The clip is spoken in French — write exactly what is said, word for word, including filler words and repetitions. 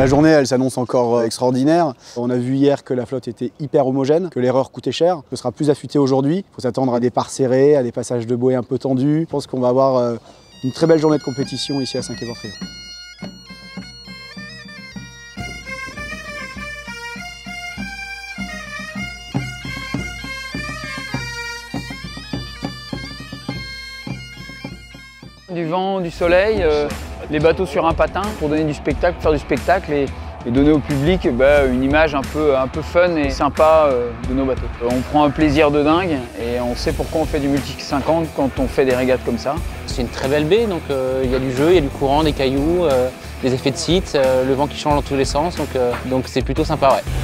La journée, elle s'annonce encore extraordinaire. On a vu hier que la flotte était hyper homogène, que l'erreur coûtait cher. Ce sera plus affûté aujourd'hui. Il faut s'attendre à des parts serrées, à des passages de bouée un peu tendus. Je pense qu'on va avoir une très belle journée de compétition ici à Saint-Quay-Portrieux. Du vent, du soleil, euh, les bateaux sur un patin pour donner du spectacle, faire du spectacle et, et donner au public bah, une image un peu, un peu fun et sympa euh, de nos bateaux. On prend un plaisir de dingue et on sait pourquoi on fait du multi cinquante quand on fait des régates comme ça. C'est une très belle baie, donc euh, il y a du jeu, il y a du courant, des cailloux, euh, des effets de site, euh, le vent qui change dans tous les sens, donc euh, donc c'est plutôt sympa. Ouais.